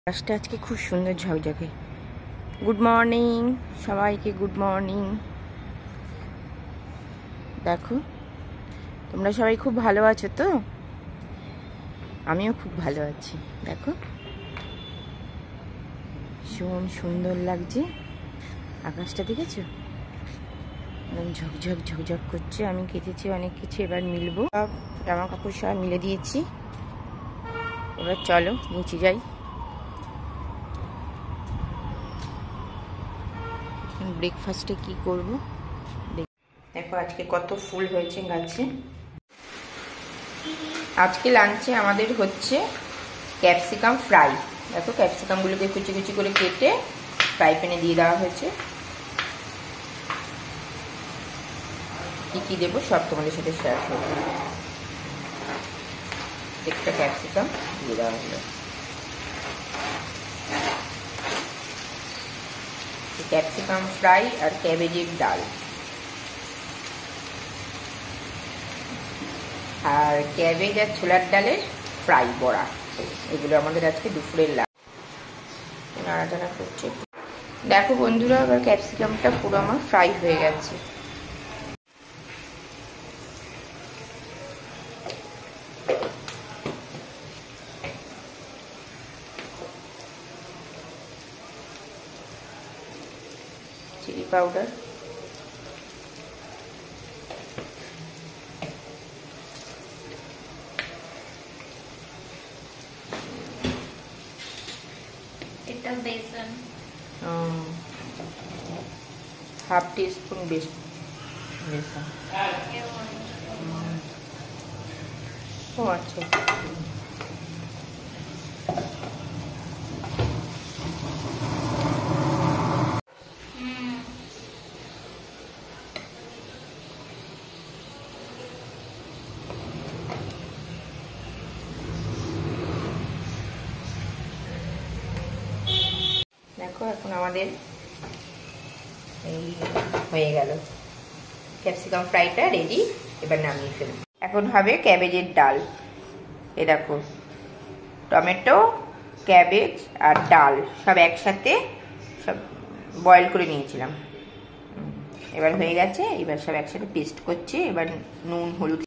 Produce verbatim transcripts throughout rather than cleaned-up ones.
আকাশটা আজকে খুব সুন্দর ঝকঝকে। গুড মর্নিং সবাইকে, গুড মর্নিং। দেখো তোমরা সবাই খুব ভালো আছো তো? আমিও খুব ভালো আছি। দেখো ভীষণ সুন্দর লাগছে আকাশটা, দেখেছো? একদম ঝকঝক ঝকঝক করছে। আমি কেটেছি অনেক কিছু, এবার মিলবো। সব জামা কাপড় সব মিলে দিয়েছি, এবার চলো নিচে যাই। ব্রেকফাস্টে কি করব দেখো। আজকে কত ফুল হয়েছে গাছে। আজকে লাঞ্চে আমাদের হচ্ছে ক্যাপসিকাম ফ্রাই। দেখো ক্যাপসিকামগুলোকে কুচি কুচি করে কেটে ফ্রাই প্যানে দিয়ে দেওয়া হয়েছে। কি কি দেবো সব তোমাদের সাথে শেয়ার করবো। একটা ক্যাপসিকাম দিয়ে দেওয়া হলো, ক্যাপসিকাম ফ্রাই আর ক্যাবেজের ডাল, আর ক্যাবেজ আর ছোলার ডালের ফ্রাই বড়া। এগুলো আমাদের আজকে দুপুরের লাঞ্চ। নাড়াচাড়া করছে। দেখো বন্ধুরা, আবার ক্যাপসিকামটা পুরো আমার ফ্রাই হয়ে গেছে। চিলি পাউডার, এটা বেসন, হাফ টি স্পুন বেসন। ও আচ্ছা, দেখো এখন আমাদের এই হয়ে গেল ক্যাপসিকাম ফ্রাইটা রেডি। এবার নামিয়ে ফেলব। এখন হবে ক্যাবেজের ডাল। এ দেখো টমেটো, ক্যাবেজ আর ডাল সব একসাথে সব বয়েল করে নিয়েছিলাম। এবার হয়ে গেছে, এবার সব একসাথে পেস্ট করছি। এবার নুন হলুদ,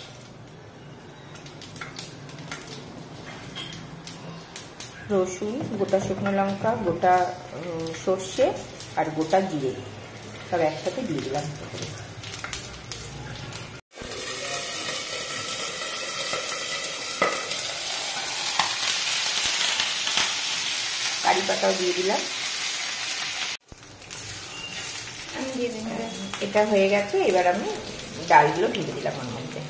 রসুন, গোটা শুকনো লঙ্কা, গোটা সর্ষে আর গোটা জিরে সব একসাথে দিয়ে দিলাম। কারি পাতাও দিয়ে দিলাম। এটা হয়ে গেছে, এবার আমি ডালগুলো ঢেলে দিলাম ওর মধ্যে।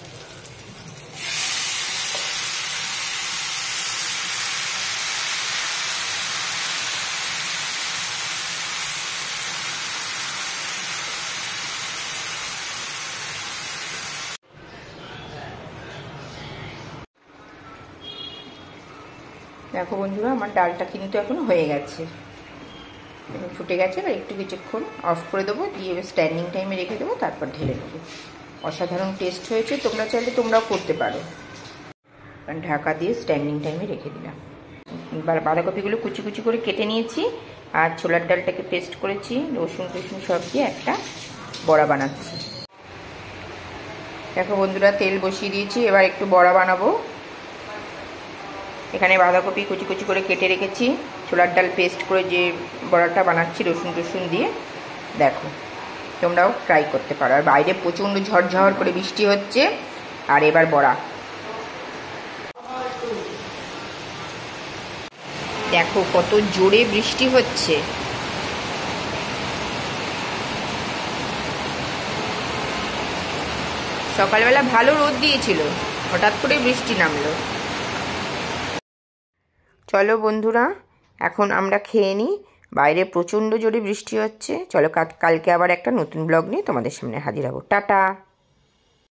দেখো বন্ধুরা, আমার ডালটা কিন্তু এখন হয়ে গেছে, ফুটে গেছে। আর একটু কিছুক্ষণ অফ করে দেবো, দিয়ে স্ট্যান্ডিং টাইমে রেখে দেবো, তারপর ঢেলে নেবো। অসাধারণ টেস্ট হয়েছে, তোমরা চাইলে তোমরাও করতে পারো। ঢাকা দিয়ে স্ট্যান্ডিং টাইমে রেখে দিলাম। বাঁধাকপিগুলো কুচি কুচি করে কেটে নিয়েছি, আর ছোলার ডালটাকে পেস্ট করেছি, রসুন টসুন সব দিয়ে একটা বড়া বানাচ্ছি। দেখো বন্ধুরা, তেল বসিয়ে দিয়েছি, এবার একটু বড়া বানাবো। এখানে বাঁধাকপি কুচি কুচি করে কেটে রেখেছি, ছোলার ডাল পেস্ট করে যে বড়াটা বানাচ্ছি রসুন টসুন দিয়ে। দেখো তোমরাও ট্রাই করতে পারো। আর বাইরে প্রচণ্ড ঝড়ঝড় করে বৃষ্টি হচ্ছে। আর এবার বড়া দেখো কত জোরে বৃষ্টি হচ্ছে। সকালবেলা ভালো রোদ দিয়েছিল, হঠাৎ করে বৃষ্টি নামলো। চলো বন্ধুরা, এখন আমরা খেয়ে নিই। বাইরে প্রচণ্ড জোরে বৃষ্টি হচ্ছে। চলো কালকে আবার একটা নতুন ব্লগ নিয়ে তোমাদের সামনে হাজির হব। টাটা।